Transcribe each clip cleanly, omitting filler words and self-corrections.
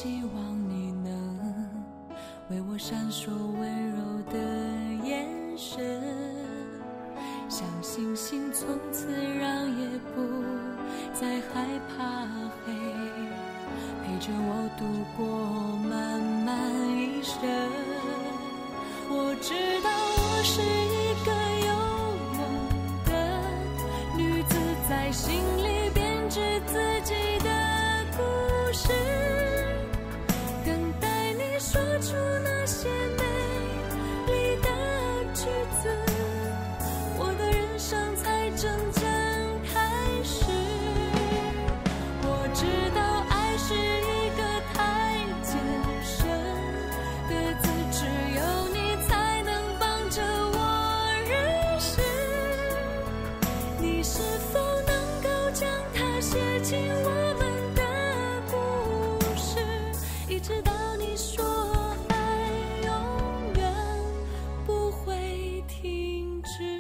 希望你能为我闪烁温柔的眼神，像星星从此让夜不再害怕黑，陪着我度过漫漫一生。我知道我是一个有梦的女子，在心里编织自己的故事，等待你说出那些美丽的句子，我的人生才真正开始。我知道爱是一个太艰深的字，只有你才能帮着我认识。你是否能够将它写进我们的故事，一直到你说爱永远不会停止。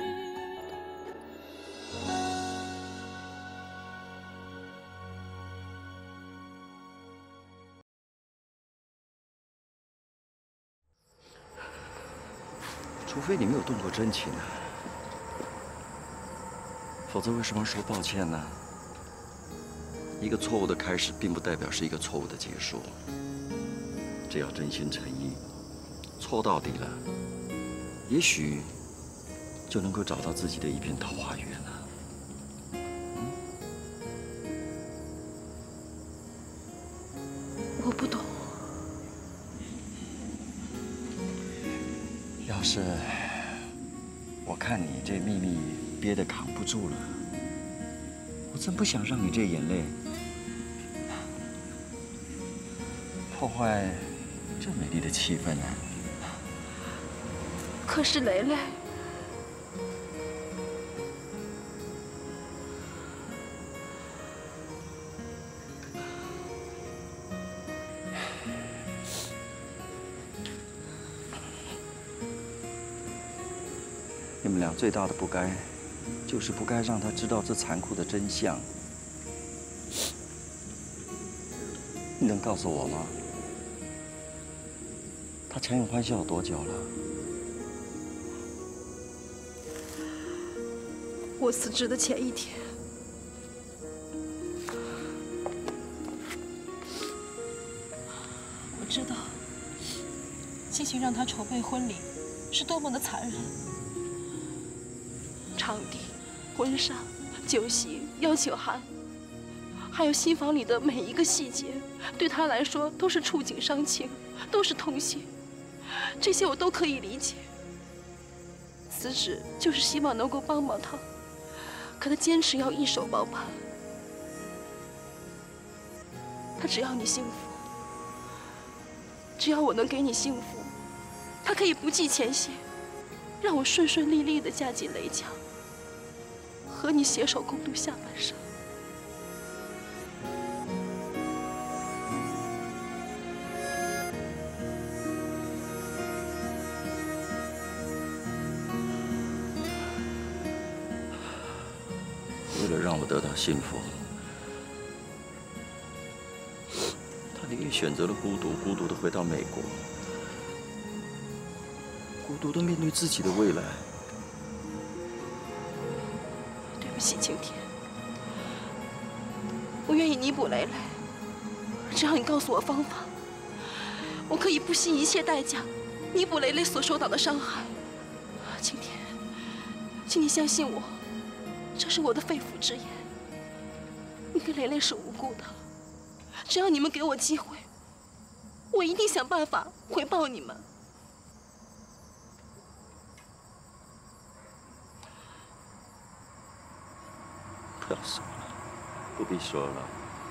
除非你没有动过真情啊，否则为什么说抱歉呢？一个错误的开始，并不代表是一个错误的结束。只要真心诚意，错到底了，也许就能够找到自己的一片桃花源了。 我不懂。 要是我看你这秘密憋得扛不住了，我真不想让你这眼泪破坏这美丽的气氛啊！ 可是雷雷， 你们俩最大的不该，就是不该让他知道这残酷的真相。你能告诉我吗？他强颜欢笑有多久了？ 我辞职的前一天，我知道亲情让他筹备婚礼是多么的残忍。场地、婚纱、酒席、邀请函，还有新房里的每一个细节，对他来说都是触景伤情，都是痛心。这些我都可以理解。辞职就是希望能够帮帮他，可他坚持要一手包办。他只要你幸福，只要我能给你幸福，他可以不计前嫌，让我顺顺利利地嫁进雷家，和你携手共度下半生。 为了让我得到幸福，他宁愿选择了孤独，孤独地回到美国，孤独地面对自己的未来。 对不起，晴天，我愿意弥补雷雷，只要你告诉我方法，我可以不惜一切代价弥补雷雷所受到的伤害。晴天，请你相信我，这是我的肺腑之言。你跟雷雷是无辜的，只要你们给我机会，我一定想办法回报你们。 不要说了，不必说了。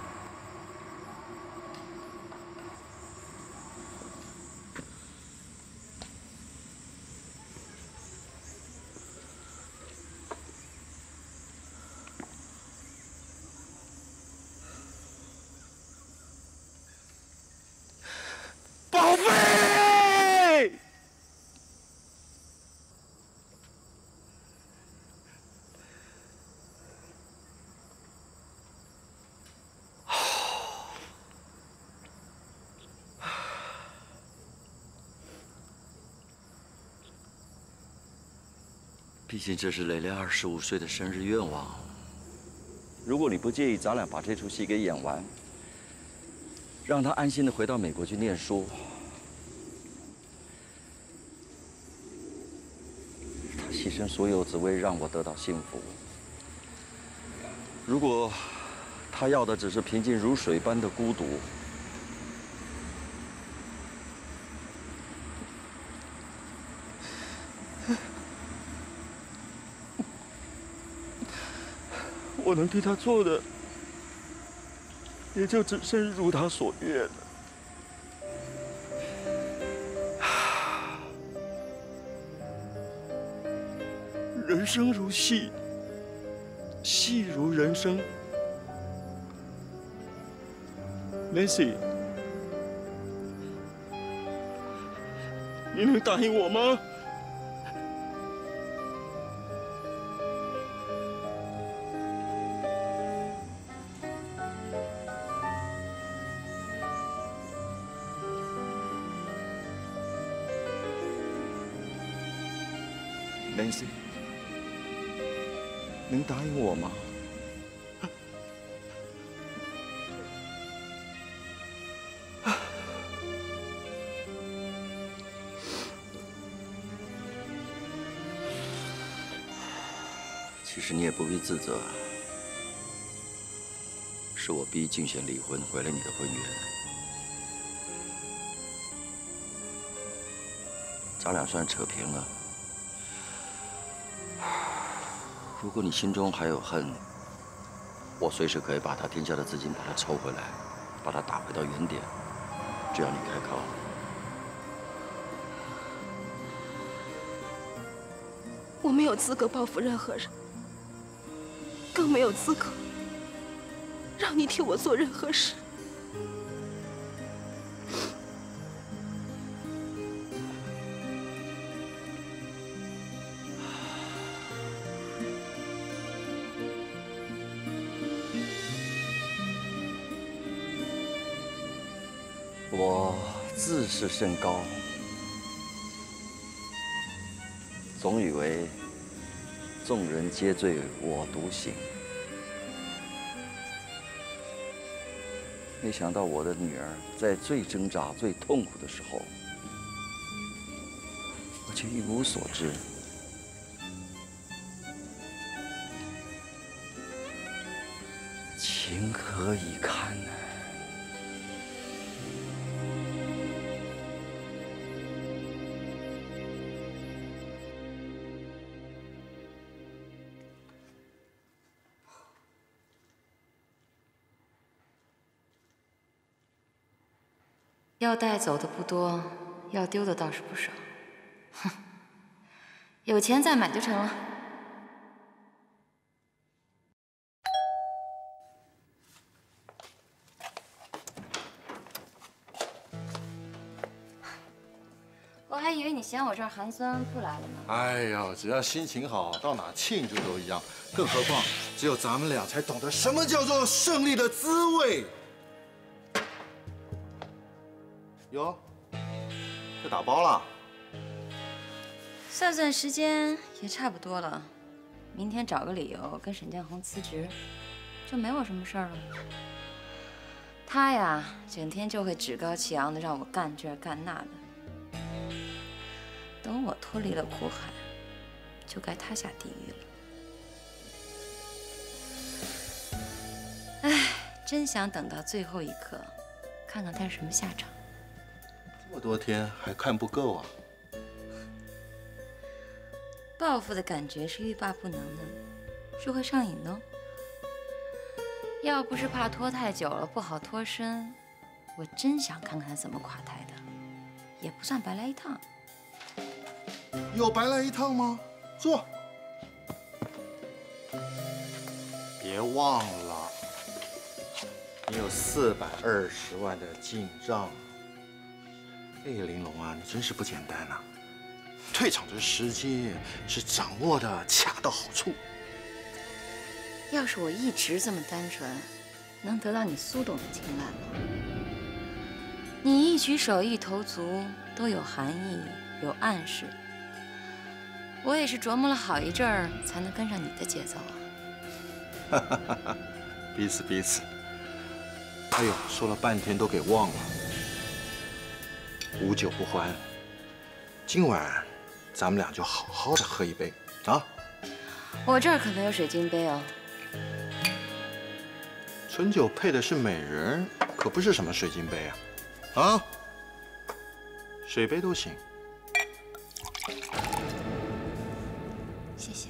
宝贝， 毕竟这是蕾蕾25岁的生日愿望。如果你不介意，咱俩把这出戏给演完，让她安心的回到美国去念书。她牺牲所有，只为让我得到幸福。如果她要的只是平静如水般的孤独，我能对他做的，也就只剩如他所愿了。人生如戏，戏如人生。Nancy， 你能答应我吗？Nancy， 能答应我吗？其实你也不必自责，是我逼静贤离婚，毁了你的婚约。咱俩算扯平了。如果你心中还有恨，我随时可以把他添加的资金把它抽回来，把它打回到原点，只要你开口。 我没有资格报复任何人，更没有资格让你替我做任何事。 我自视甚高，总以为众人皆醉我独醒，没想到我的女儿在最挣扎、最痛苦的时候，我却一无所知。情何以堪呢？ 要带走的不多，要丢的倒是不少。哼，有钱再买就成了。我还以为你嫌我这儿寒酸不来了呢。 哎呀，只要心情好，到哪庆祝都一样。更何况，只有咱们俩才懂得什么叫做胜利的滋味。哟，这打包了？ 算算时间也差不多了，明天找个理由跟沈建宏辞职，就没我什么事儿了。他呀，整天就会趾高气扬的让我干这干那的。等我脱离了苦海，就该他下地狱了。哎，真想等到最后一刻，看看他是什么下场。 这么多天还看不够啊！ 报复的感觉是欲罢不能的，是会上瘾的哦。要不是怕拖太久了不好脱身，我真想看看他怎么垮台的，也不算白来一趟。 有白来一趟吗？坐。别忘了，你有420万的进账。哎，玲珑啊，你真是不简单呐！退场的时机是掌握的恰到好处。 要是我一直这么单纯，能得到你苏董的青睐吗？你一举手一投足都有含义，有暗示。 我也是琢磨了好一阵儿，才能跟上你的节奏啊。 哈哈哈，彼此彼此。哎呦，说了半天都给忘了。无酒不欢，今晚咱们俩就好好的喝一杯啊！ 我这儿可没有水晶杯哦。 纯酒配的是美人，可不是什么水晶杯啊！啊，水杯都行。 谢谢。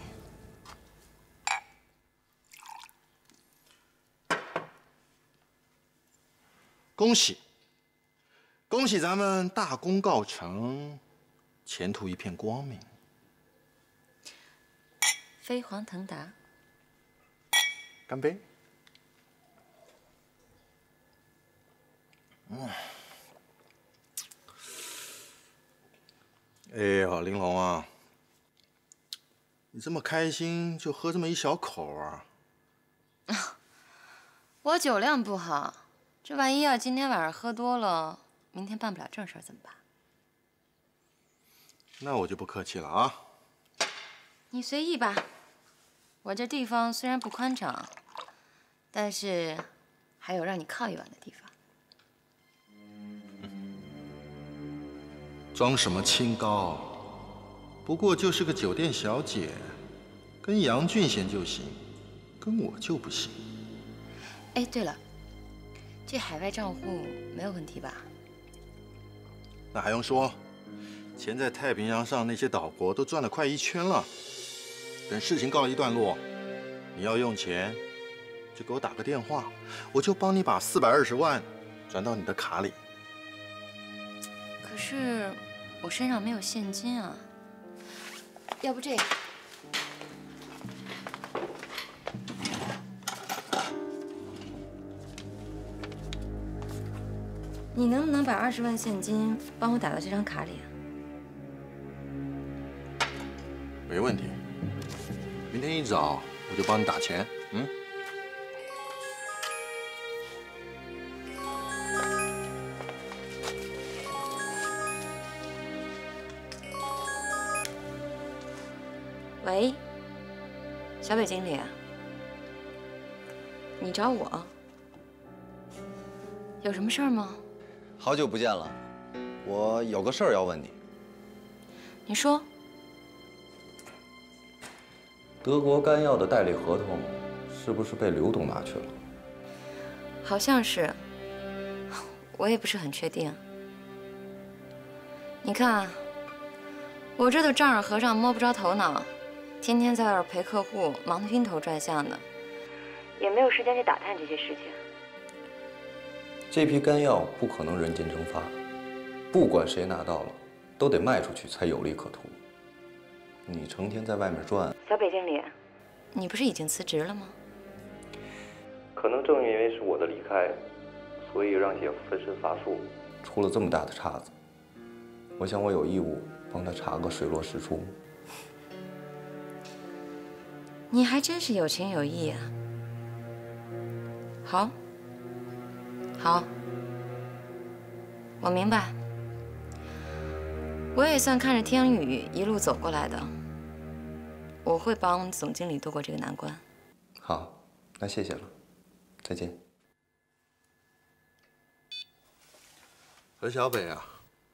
恭喜，恭喜咱们大功告成，前途一片光明。 飞黄腾达。 干杯！哎呀，玲珑啊，你这么开心就喝这么一小口啊？ 我酒量不好，这万一要今天晚上喝多了，明天办不了正事怎么办？ 那我就不客气了啊。 你随意吧。我这地方虽然不宽敞，但是还有让你靠一晚的地方。 装什么清高？不过就是个酒店小姐，跟杨俊贤就行，跟我就不行。 哎，对了，这海外账户没有问题吧？ 那还用说？钱在太平洋上那些岛国都转了快1圈了。等事情告了一段落，你要用钱，就给我打个电话，我就帮你把420万转到你的卡里。 可是我身上没有现金啊，要不这样，你能不能把20万现金帮我打到这张卡里啊？ 没问题，明天一早我就帮你打钱。嗯。 喂，小北经理，你找我，有什么事儿吗？ 好久不见了，我有个事儿要问你。 你说。 德国干药的代理合同是不是被刘董拿去了？ 好像是，我也不是很确定。你看，我这都丈二和尚摸不着头脑，天天在外边陪客户，忙得晕头转向的，也没有时间去打探这些事情。 这批干药不可能人间蒸发，不管谁拿到了，都得卖出去才有利可图。你成天在外面转， 小北经理，你不是已经辞职了吗？ 可能正因为是我的离开，所以让姐夫分身乏术，出了这么大的岔子。我想我有义务帮他查个水落石出。 你还真是有情有义啊！好，好，我明白。我也算看着天宇一路走过来的，我会帮总经理渡过这个难关。 好，那谢谢了，再见。 何小北啊，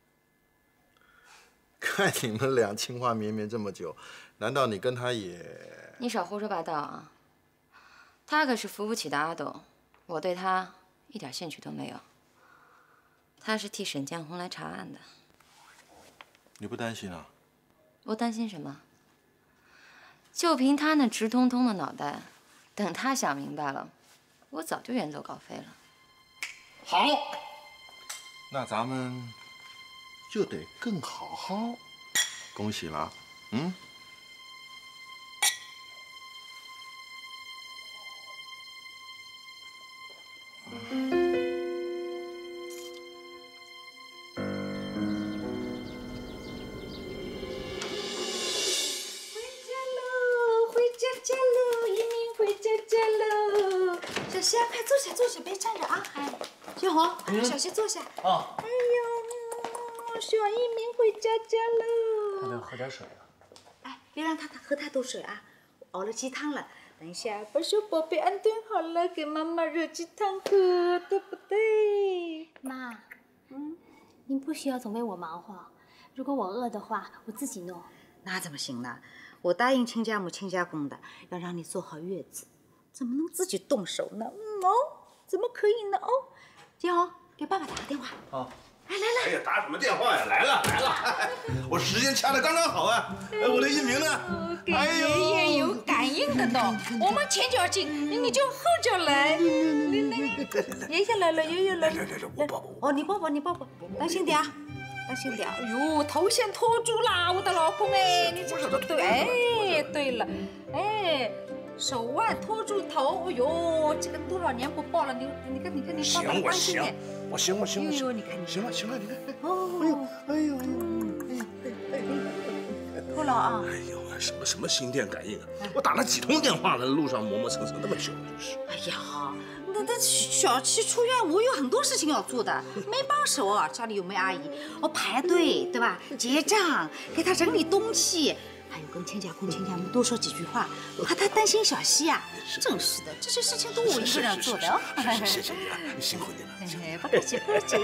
看你们俩情话绵绵这么久，难道你跟他也…… 你少胡说八道啊！他可是扶不起的阿斗，我对他一点兴趣都没有。他是替沈建红来查案的。 你不担心啊？ 我担心什么？就凭他那直通通的脑袋，等他想明白了，我早就远走高飞了。 好，那咱们就得更好好。恭喜了，嗯。 小西，快坐下，坐下，别站着啊！哎，小红，小西坐下。 啊。 哎呦，小一鸣回家喽！ 还能喝点水啊？ 哎， 别让他喝太多水啊。我熬了鸡汤了，等一下把小宝贝安顿好了，给妈妈热鸡汤喝，对不对？ 妈，您不需要总为我忙活。如果我饿的话，我自己弄。 那怎么行呢？我答应亲家母亲家公的，要让你做好月子，怎么能自己动手呢？怎么可以呢？金红，给爸爸打个电话。 好。 来， 哎呀，打什么电话呀？来了，我时间掐得刚刚好啊！哎，我的一鸣呢？ 给爷爷有感应的呢。我们前脚进，你就后脚来。爷爷来了，爷爷来了。来，我抱抱。哦，你抱抱，当心点啊，当心点。哎呦，头先拖住啦，我的老公哎，你这是不对。哎，对了，哎。手腕托住头，哎呦，这个多少年不抱了，你看，你抱抱当心点。 我行。 哎呦，你看， 行了，你看。 哦，哎呦，托老啊。 哎呦，什么心电感应啊！我打了几通电话了，路上磨蹭那么久，真是。 哎呀，那小七出院，我有很多事情要做的，没帮手啊。家里有没有阿姨？我排队，对吧？结账，给他整理东西。还有跟亲家公、亲家母多说几句话，怕他担心小希啊。真是的，这些事情都我一个人做的哦。 谢谢你啊，辛苦你了。 不客气。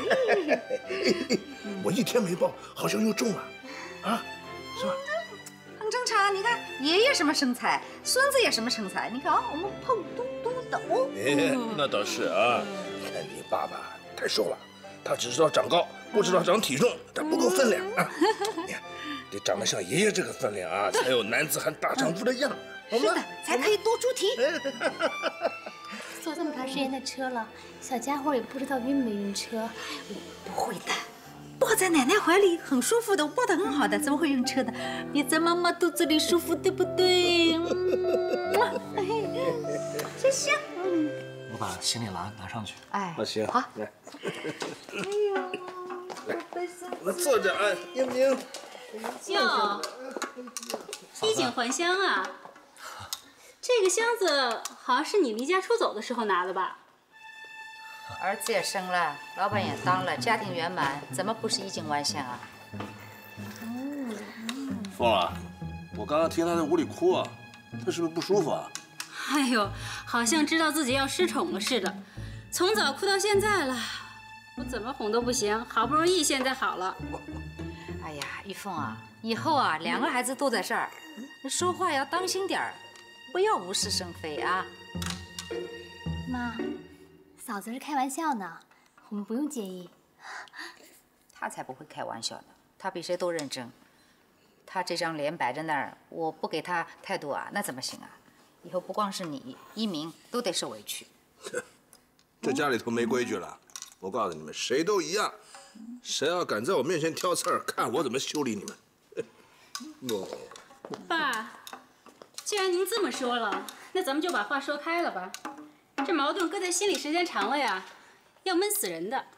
我一天没抱，好像又重了，啊，是吧？ 很正常，你看爷爷什么身材，孙子也什么身材，你看啊，我们胖嘟嘟的哦。 那倒是啊，你看你爸爸太瘦了，他只知道长高，不知道长体重，他不够分量啊。你看。得长得像爷爷这个分量啊，才有男子汉大丈夫的样。 是的，才可以多出题。 坐这么长时间的车了，小家伙也不知道晕没晕车。 不会的，抱在奶奶怀里很舒服的，我抱得很好的，怎么会晕车的？别在妈妈肚子里舒服，对不对？谢谢。 我把行李拿上去。 哎， 行， 好。 来。哎呦，我坐着啊，英明。 哟，衣锦还乡啊！这个箱子好像是你离家出走的时候拿的吧？ 儿子也生了，老板也当了，家庭圆满，怎么不是衣锦还乡啊？ 凤儿，我刚刚听他在屋里哭啊，他是不是不舒服啊？ 哎呦，好像知道自己要失宠了似的，从早哭到现在了，我怎么哄都不行，好不容易现在好了。 哎呀，玉凤啊，以后啊，2个孩子都在这儿，说话要当心点儿，不要无事生非啊。 妈，嫂子是开玩笑呢，我们不用介意。 他才不会开玩笑呢，他比谁都认真。他这张脸摆在那儿，我不给他态度啊，那怎么行啊？以后不光是你，一鸣都得受委屈。 这家里头没规矩了，我告诉你们，谁都一样。谁要敢在我面前挑刺儿，看我怎么修理你们！ 爸，既然您这么说了，那咱们就把话说开了吧。这矛盾搁在心里时间长了呀，要闷死人的。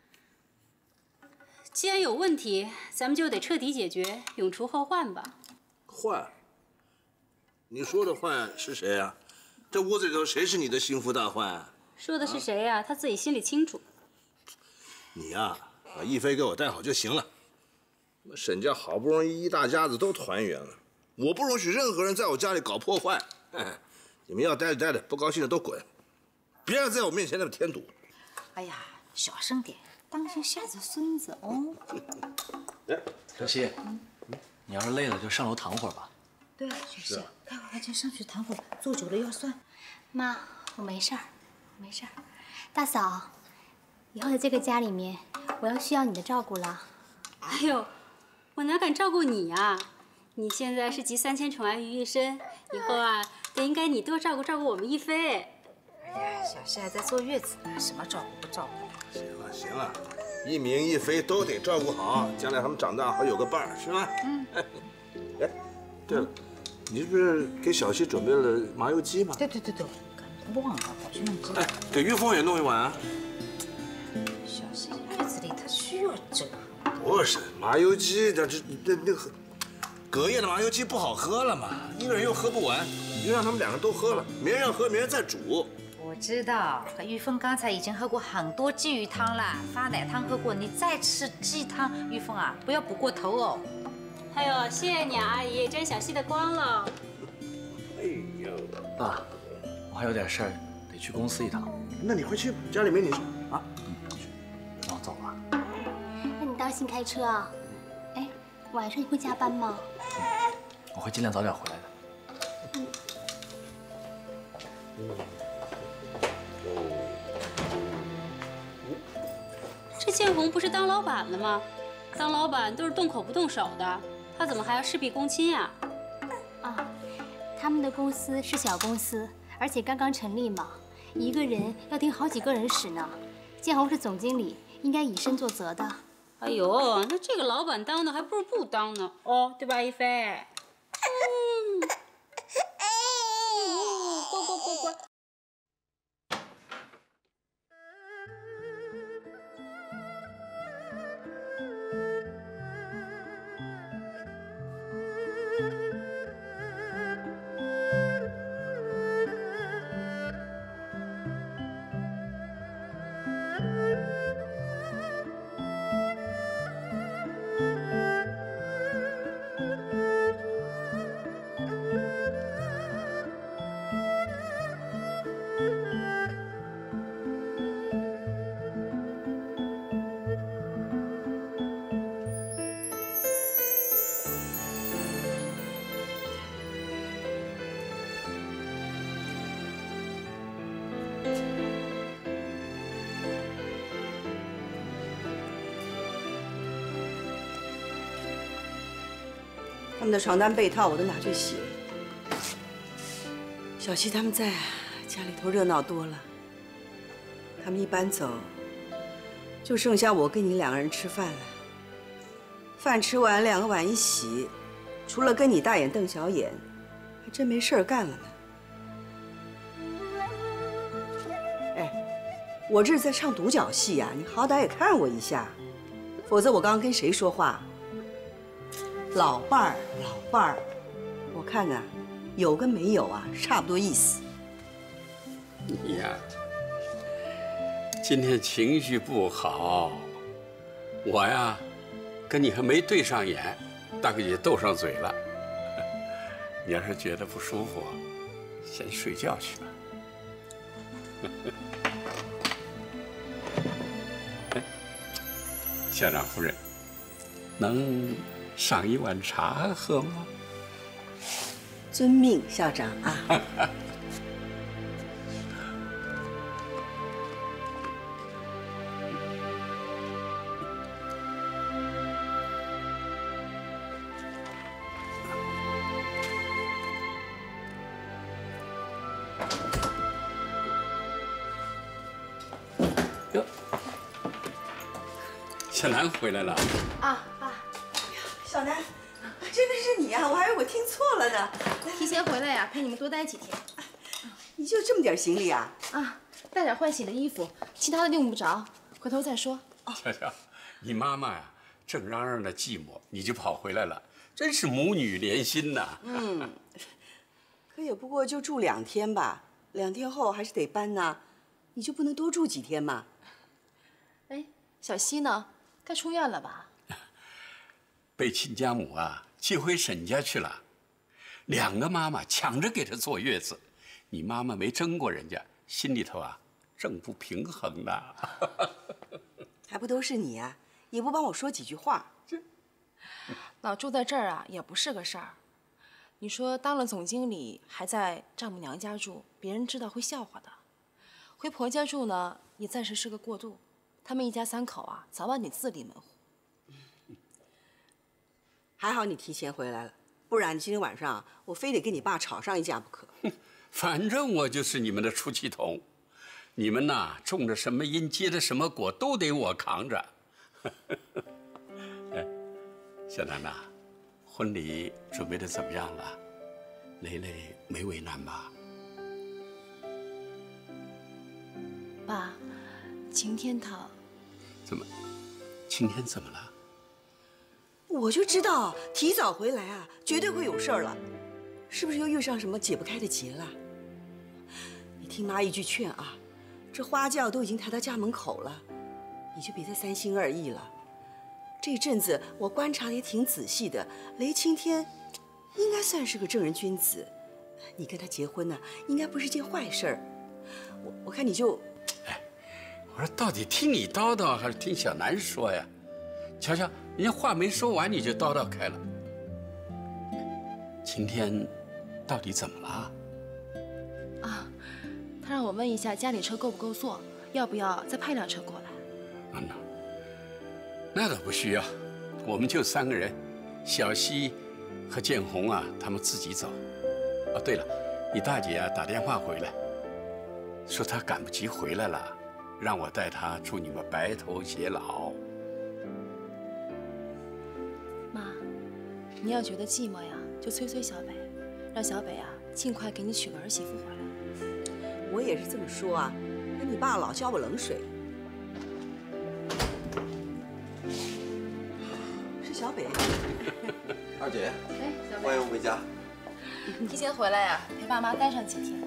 既然有问题，咱们就得彻底解决，永除后患吧。 患？你说的患是谁啊？这屋子里头谁是你的心腹大患啊？ 说的是谁呀？他自己心里清楚。 你呀，把逸飞给我带好就行了。沈家好不容易一大家子都团圆了，我不容许任何人在我家里搞破坏。你们要待着待着，不高兴的都滚，别让在我面前那么添堵。 哎呀，小声点，当心吓着孙子哦。 小希，你要是累了就上楼躺会儿吧。 对啊，小希，待会儿就上去躺会儿，坐久了腰酸。 妈，我没事儿，没事儿。大嫂，以后在这个家里面，我要需要你的照顾了。 哎呦，我哪敢照顾你呀？你现在是集3000宠爱于一身，以后啊，得应该你多照顾照顾我们逸飞。 哎呀，小希还在坐月子呢，什么照顾不照顾？ 行了，一鸣一飞都得照顾好，将来他们长大好有个伴儿，是吧？哎，对了，你是不是给小希准备了麻油鸡嘛？ 对，忘了，跑去弄鸡。 哎，给玉凤也弄一碗啊。 小希月子里她需要这个。 不是麻油鸡，那个隔夜的麻油鸡不好喝了嘛，一个人又喝不完，你就让他们2个都喝了，明儿要喝，明儿再煮。 我知道，玉凤刚才已经喝过很多鲫鱼汤了，发奶汤喝过，你再吃鸡汤，玉凤啊，不要补过头哦。 哎呦，谢谢你啊，阿姨，沾小溪的光了。 哎呦，爸，我还有点事儿，得去公司一趟。 那你快去吧，家里没你事啊。 那我走了。 那你当心开车啊。哎，晚上你会加班吗？ 我会尽量早点回来的。 这建红不是当老板了吗？当老板都是动口不动手的，他怎么还要事必躬亲呀？ 啊，他们的公司是小公司，而且刚刚成立嘛，一个人要顶好几个人使呢。建红是总经理，应该以身作则的。 哎呦，那这个老板当的还不如不当呢，哦，对吧，一菲？乖乖乖乖。 他们的床单被套我都拿去洗。小七他们在，家里头热闹多了。他们一搬走，就剩下我跟你2个人吃饭了。饭吃完，2个碗一洗，除了跟你大眼瞪小眼，还真没事儿干了呢。哎，我这是在唱独角戏呀，你好歹也看我一下，否则我刚刚跟谁说话？老伴儿，老伴儿，我看呢，有跟没有啊，差不多意思。 你呀，今天情绪不好，我呀，跟你还没对上眼，大概也斗上嘴了。你要是觉得不舒服，先睡觉去吧。校长夫人，能上一碗茶喝吗？ 遵命，校长啊。 哟，小南回来了。 啊，爸。 小南，真的是你呀！我还以为我听错了呢。 提前回来呀，陪你们多待几天。 你就这么点行李啊？ 啊，带点换洗的衣服，其他的用不着，回头再说。 瞧瞧，你妈妈呀，正嚷嚷着寂寞，你就跑回来了，真是母女连心呐。 嗯，可也不过就住2天吧，2天后还是得搬呐，你就不能多住几天吗？ 哎，小希呢？该出院了吧？ 被亲家母啊接回沈家去了，2个妈妈抢着给她坐月子，你妈妈没争过人家，心里头啊正不平衡呢。 还不都是你啊，也不帮我说几句话。 老住在这儿啊，也不是个事儿。你说当了总经理，还在丈母娘家住，别人知道会笑话的。回婆家住呢，也暂时是个过渡。他们一家3口啊，早晚得自立门户。 还好你提前回来了，不然今天晚上我非得跟你爸吵上一架不可。 反正我就是你们的出气筒，你们呐种着什么因，结的什么果，都得我扛着。哎，小南呐，婚礼准备的怎么样了？蕾蕾没为难吧？ 爸，晴天她怎么？晴天怎么了？ 我就知道提早回来啊，绝对会有事儿了，是不是又遇上什么解不开的结了？你听妈一句劝啊，这花轿都已经抬到家门口了，你就别再3心2意了。 这阵子我观察的也挺仔细的，雷青天应该算是个正人君子。你跟他结婚呢，应该不是件坏事儿。我看你就…… 哎，我说到底听你叨叨还是听小南说呀？瞧瞧，人家话没说完你就叨叨开了。晴天到底怎么了？ 啊，他让我问一下家里车够不够坐，要不要再派辆车过来？ 那倒不需要，我们就3个人，小西和建红啊，他们自己走。哦，对了，你大姐啊打电话回来，说她赶不及回来了，让我带她祝你们白头偕老。 妈，你要觉得寂寞呀，就催催小北，让小北啊尽快给你娶个儿媳妇回来。 我也是这么说啊，可你爸老浇我冷水。是小北。 二姐， 哎， 欢迎回家。 提前回来呀，陪爸妈待上几天。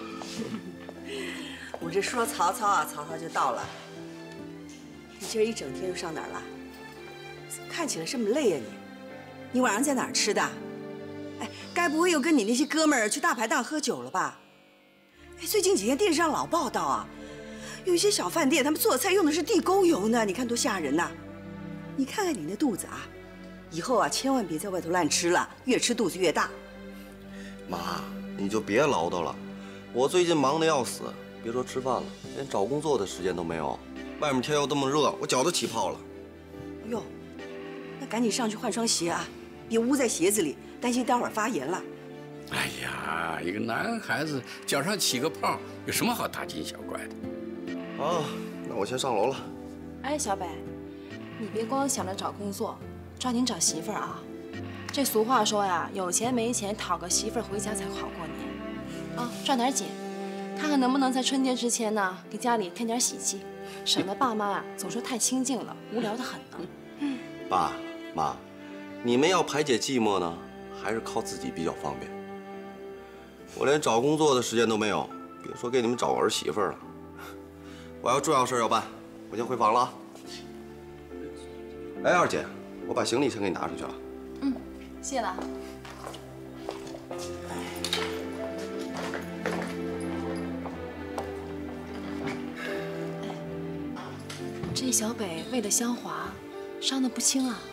我这说曹操啊，曹操就到了。你今儿一整天又上哪儿了？看起来这么累啊你。你晚上在哪儿吃的？哎，该不会又跟你那些哥们儿去大排档喝酒了吧？哎，最近几天电视上老报道啊，有一些小饭店他们做菜用的是地沟油呢，你看多吓人呐！你看看你那肚子啊，以后啊千万别在外头乱吃了，越吃肚子越大。 妈，你就别唠叨了，我最近忙得要死，别说吃饭了，连找工作的时间都没有。外面天又这么热，我脚都起泡了。 哎呦，那赶紧上去换双鞋啊，别捂在鞋子里，担心待会儿发炎了。 哎呀，一个男孩子脚上起个泡，有什么好大惊小怪的？ 啊，那我先上楼了。 哎，小北，你别光想着找工作，抓紧找媳妇儿啊！这俗话说呀，有钱没钱讨个媳妇儿回家才好过年。啊，抓点紧，看看能不能在春节之前呢，给家里添点喜气，省得爸妈呀总说太清静了，无聊得很呢。 爸妈，你们要排解寂寞呢，还是靠自己比较方便。我连找工作的时间都没有，别说给你们找个儿媳妇了。我还有重要事要办，我先回房了啊。哎，二姐，我把行李先给你拿出去了。 嗯，谢了。这小北为了香华，伤得不轻啊。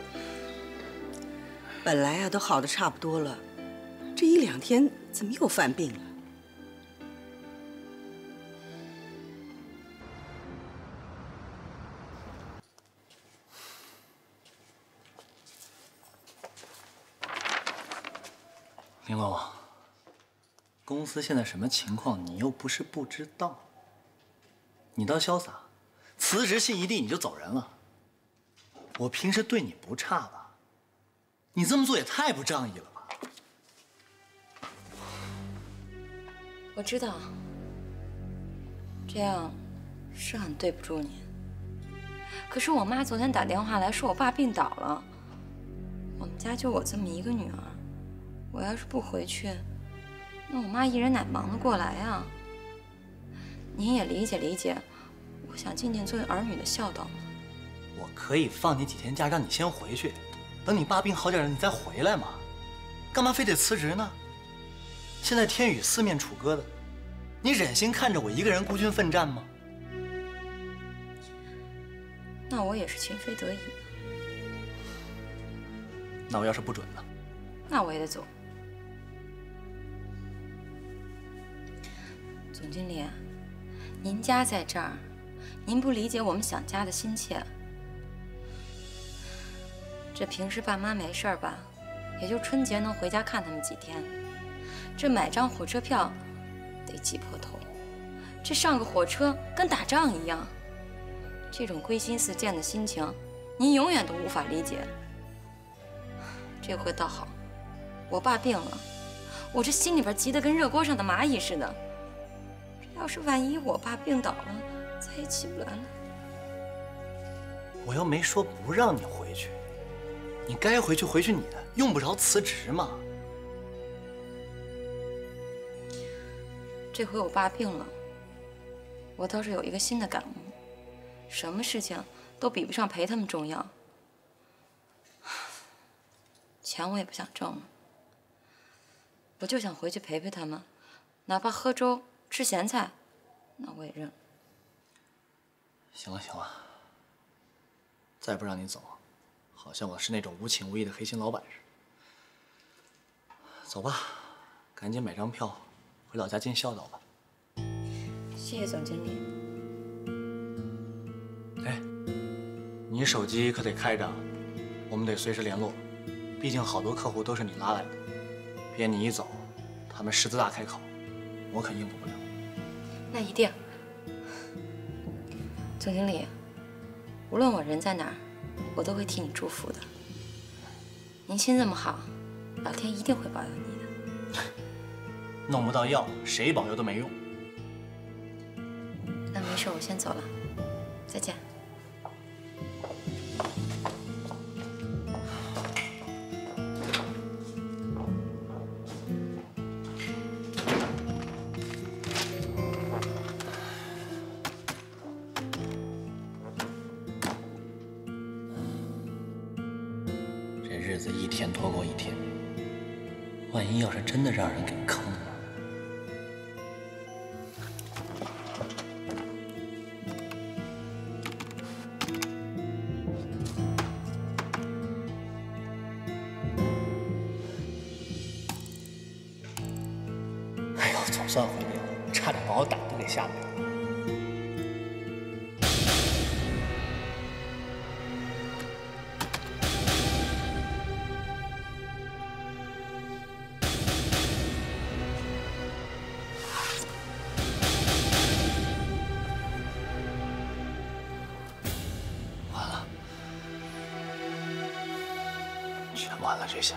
本来啊都好的差不多了，这1、2天怎么又犯病了？ 林龙，公司现在什么情况，你又不是不知道。你倒潇洒，辞职信一递你就走人了。我平时对你不差吧？你这么做也太不仗义了吧？ 我知道，这样是很对不住你。可是我妈昨天打电话来说我爸病倒了，我们家就我这么一个女儿，我要是不回去，那我妈一人哪忙得过来啊？您也理解理解，我想尽尽作为儿女的孝道嘛。 我可以放你几天假，让你先回去，等你爸病好点了你再回来嘛。干嘛非得辞职呢？现在天宇四面楚歌的，你忍心看着我一个人孤军奋战吗？ 那我也是情非得已。 那我要是不准呢？ 那我也得走。总经理，您家在这儿，您不理解我们想家的心切。这平时爸妈没事儿吧，也就春节能回家看他们几天。这买张火车票得挤破头，这上个火车跟打仗一样。这种归心似箭的心情，您永远都无法理解。这回倒好，我爸病了，我这心里边急得跟热锅上的蚂蚁似的。要是万一我爸病倒了，再也起不来了。 我又没说不让你回去，你该回去回去你的，用不着辞职嘛。 这回我爸病了，我倒是有一个新的感悟，什么事情都比不上陪他们重要。 钱我也不想挣了，我就想回去陪陪他们，哪怕喝粥吃咸菜，那我也认了。 行了行了，再不让你走，好像我是那种无情无义的黑心老板似的。走吧，赶紧买张票回老家尽孝道吧。 谢谢总经理。 哎，你手机可得开着，我们得随时联络，毕竟好多客户都是你拉来的，别你一走，他们狮子大开口，我可应付不了。 那一定。总经理，无论我人在哪儿，我都会替你祝福的。您心这么好，老天一定会保佑你的。 弄不到药，谁保佑都没用。 那没事，我先走了，再见。 这日子一天拖过一天，万一要是真的让人给坑了。哎呦，总算回来了，差点把我胆都给吓没了。完了，这下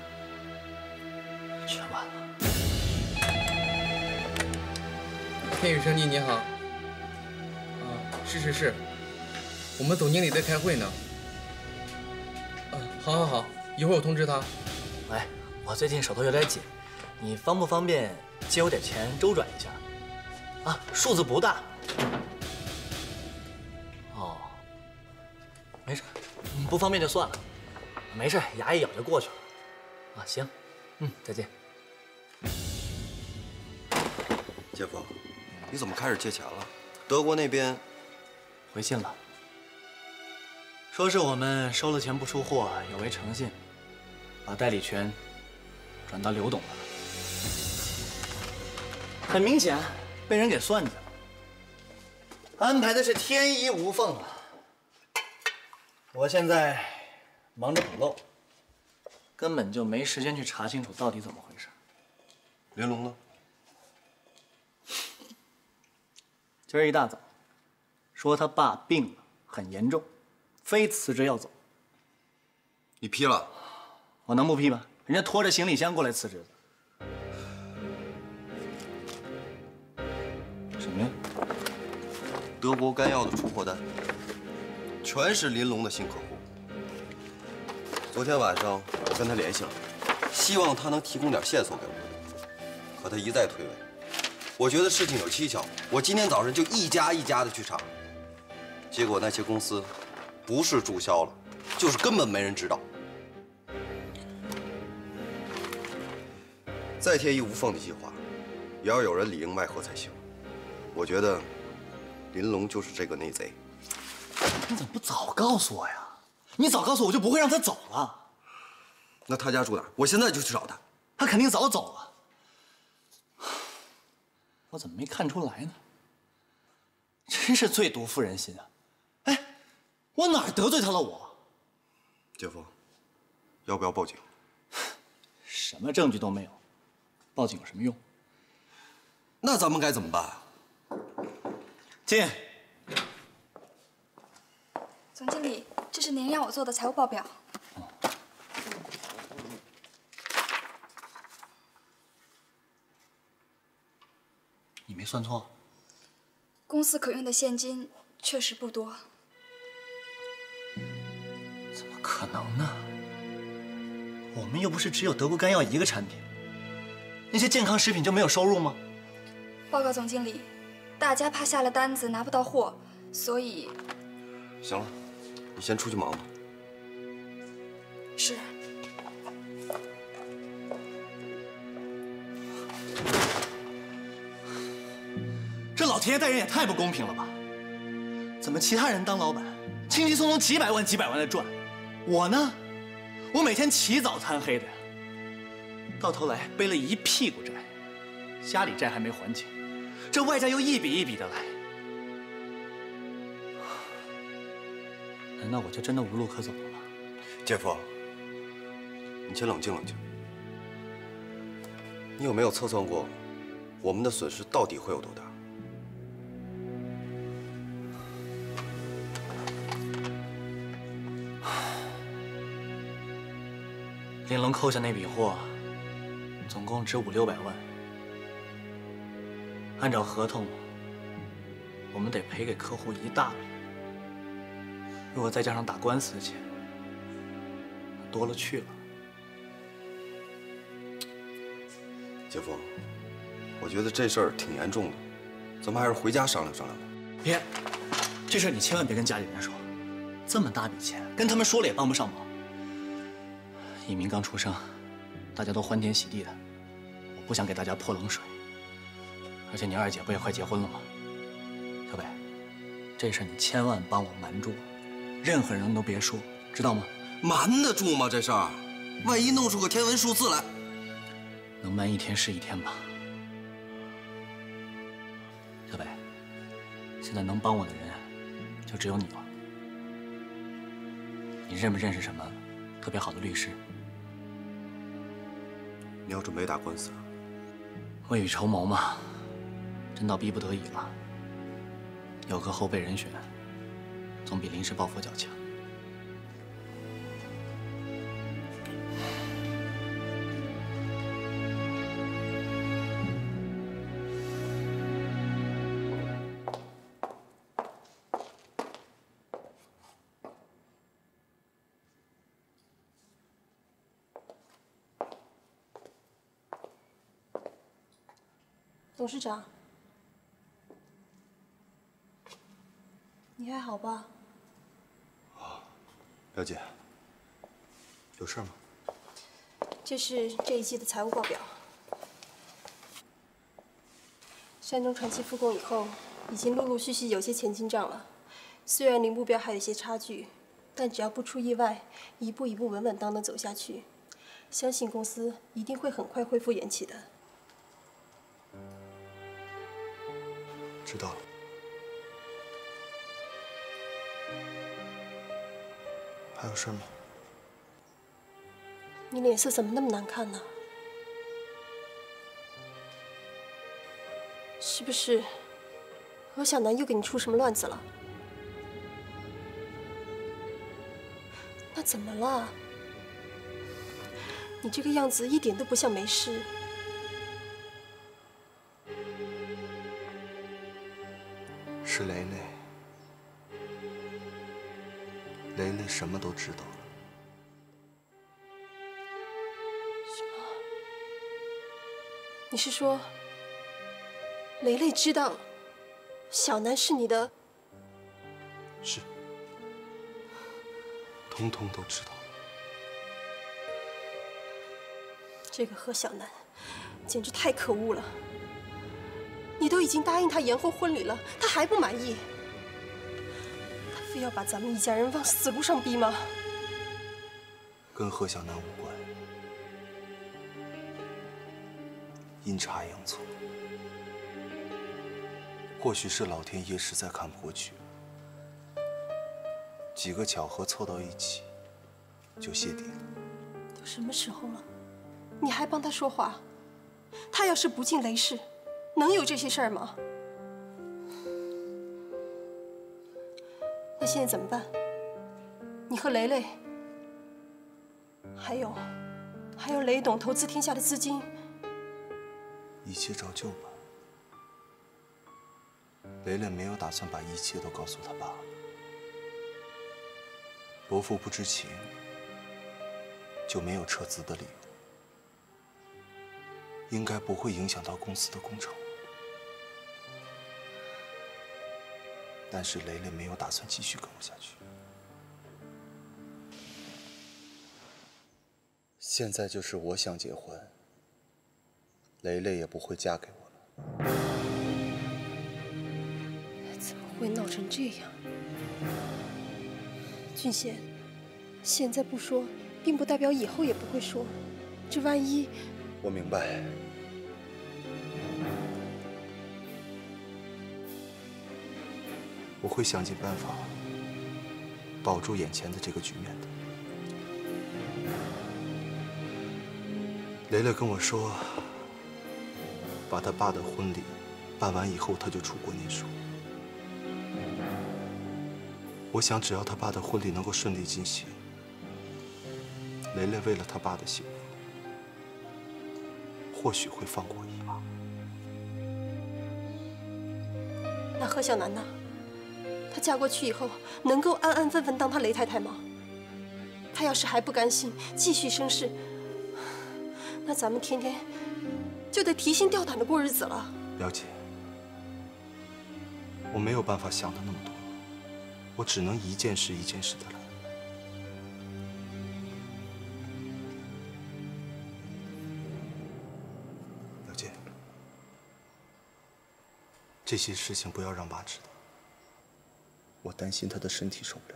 全完了。 天宇兄弟你好。是，我们总经理在开会呢。好，一会儿我通知他。 喂，我最近手头有点紧，你方不方便借我点钱周转一下？啊，数字不大。哦，没事，不方便就算了。没事，牙一咬就过去了。啊，行，再见。 姐夫，你怎么开始借钱了？德国那边回信了，说是我们收了钱不出货，有违诚信，把代理权转到刘董了。很明显，被人给算计了，安排的是天衣无缝啊！我现在忙着补漏，根本就没时间去查清楚到底怎么回事。 林龙呢？ 今儿一大早，说他爸病了，很严重，非辞职要走。 你批了？ 我能不批吗？人家拖着行李箱过来辞职的。什么呀？ 德国干药的出货单，全是林龙的新客户。昨天晚上我跟他联系了，希望他能提供点线索给我，可他一再推诿。我觉得事情有蹊跷，我今天早上就一家一家的去查，结果那些公司不是注销了，就是根本没人知道。再天衣无缝的计划，也要有人里应外合才行。我觉得林龙就是这个内贼。 你怎么不早告诉我呀？你早告诉我就不会让他走了。 那他家住哪儿？我现在就去找他。 他肯定早走了。我怎么没看出来呢？真是最毒妇人心啊！哎，我哪儿得罪他了我？ 姐夫，要不要报警？ 什么证据都没有，报警有什么用？ 那咱们该怎么办？ 进。 总经理，这是您让我做的财务报表。 你没算错。 公司可用的现金确实不多。 怎么可能呢？我们又不是只有德国干药一个产品，那些健康食品就没有收入吗？ 报告总经理，大家怕下了单子拿不到货，所以…… 行了，你先出去忙吧。 是。 天爷待人也太不公平了吧？怎么其他人当老板，轻轻松松几百万的赚，我呢，我每天起早贪黑的呀，到头来背了一屁股债，家里债还没还清，这外债又一笔一笔的来，难道我就真的无路可走了吗？ 姐夫，你先冷静冷静。你有没有测算过，我们的损失到底会有多大？ 玲珑扣下那笔货，总共值500-600万。按照合同，我们得赔给客户一大笔。如果再加上打官司的钱，那多了去了。 姐夫，我觉得这事儿挺严重的，咱们还是回家商量商量吧。 别，这事儿你千万别跟家里人说。这么大笔钱，跟他们说了也帮不上忙。一鸣刚出生，大家都欢天喜地的，我不想给大家泼冷水。而且你二姐不也快结婚了吗？小北，这事儿你千万帮我瞒住，任何人都别说，知道吗？ 瞒得住吗？这事儿，万一弄出个天文数字来， 能瞒一天是一天吧。小北，现在能帮我的人就只有你了。你认不认识什么特别好的律师？ 你要准备打官司？ 未雨绸缪嘛，真到逼不得已了，有个后备人选，总比临时抱佛脚强。 董事长，你还好吧？ 表姐，有事吗？ 这是这一季的财务报表。山东传奇复工以后，已经陆陆续续有些钱进账了。虽然离目标还有些差距，但只要不出意外，一步一步稳稳当当走下去，相信公司一定会很快恢复元气的。 知道了。还有事吗？ 你脸色怎么那么难看呢？是不是何小楠又给你出什么乱子了？那怎么了？你这个样子一点都不像没事。 是雷雷，雷雷什么都知道了。 什么？你是说，雷雷知道小南是你的？ 是，通通都知道了。 这个何小南，简直太可恶了！你都已经答应他延后婚礼了，他还不满意，他非要把咱们一家人往死路上逼吗？ 跟何小楠无关，阴差阳错，或许是老天爷实在看不过去，几个巧合凑到一起，就谢底了。 都什么时候了，你还帮他说话？他要是不进雷氏，能有这些事儿吗？那现在怎么办？你和雷雷，还有雷董投资天下的资金， 一切照旧吧。雷雷没有打算把一切都告诉他爸。伯父不知情，就没有撤资的理由，应该不会影响到公司的工程。但是雷雷没有打算继续跟我下去。现在就是我想结婚，雷雷也不会嫁给我了。 会闹成这样。俊贤，现在不说，并不代表以后也不会说。这万一…… 我明白。我会想尽办法保住眼前的这个局面的。雷雷跟我说，把他爸的婚礼办完以后，他就出国念书。我想，只要他爸的婚礼能够顺利进行，雷雷为了他爸的幸福，或许会放过我一马。 那何小楠呢？她嫁过去以后，能够安安分分当她雷太太吗？她要是还不甘心，继续生事，那咱们天天就得提心吊胆的过日子了。 了解，我没有办法想的那么多，我只能一件事一件事的来。了解，这些事情不要让妈知道，我担心她的身体受不了。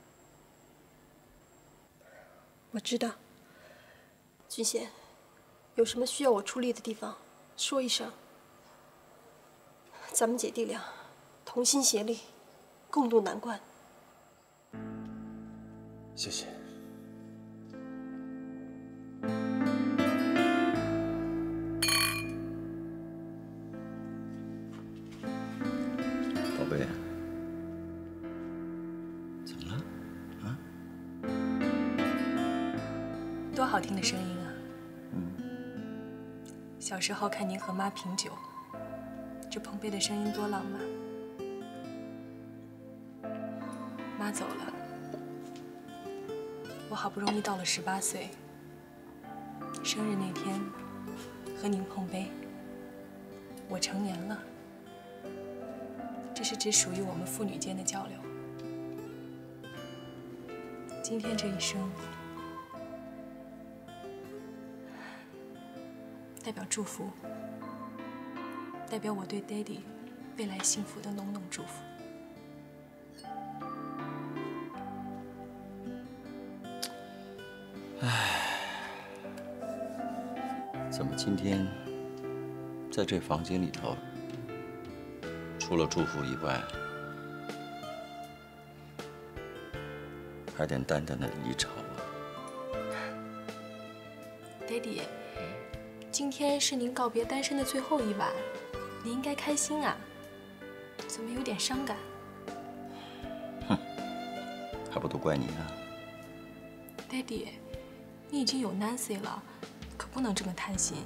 我知道，俊贤，有什么需要我出力的地方，说一声。咱们姐弟俩同心协力，共度难关。 谢谢。 宝贝，怎么了？啊？ 多好听的声音啊！小时候看您和妈品酒，这碰杯的声音多浪漫。妈走了，我好不容易到了18岁，生日那天和您碰杯，我成年了。这是只属于我们父女间的交流。今天这一声，代表祝福，代表我对 Daddy 未来幸福的浓浓祝福。 怎么今天在这房间里头，除了祝福以外，还点淡淡的离愁啊？ Daddy， 今天是您告别单身的最后一晚，你应该开心啊，怎么有点伤感？ 哼，还不都怪你啊 Daddy， 你已经有 Nancy 了，可不能这么贪心。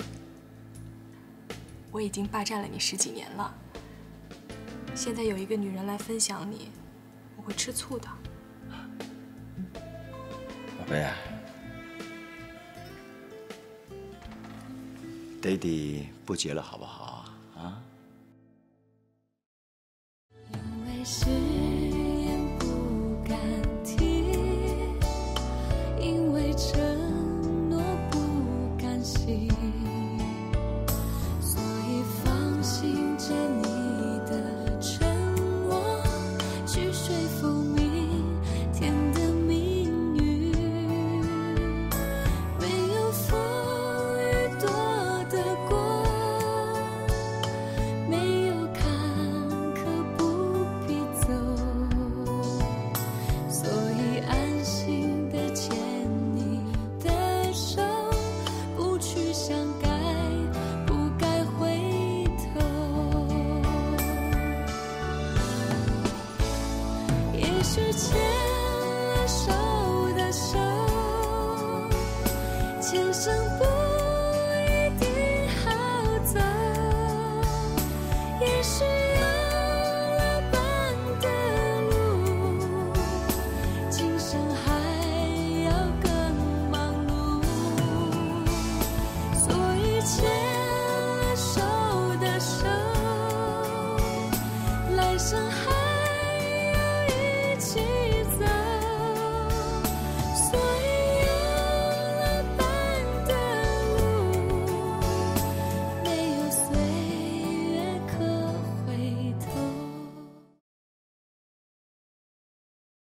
我已经霸占了你10几年了，现在有一个女人来分享你，我会吃醋的。 宝贝啊，爹地不结了好不好啊？ 因为誓言不敢提，因为承诺不甘心，所以放心着你的承诺，去说服明天的命运。没有风雨躲得过，没有坎坷不必走，所以安心的牵你的手，不去想该不该回头。也许牵了手的手，前生不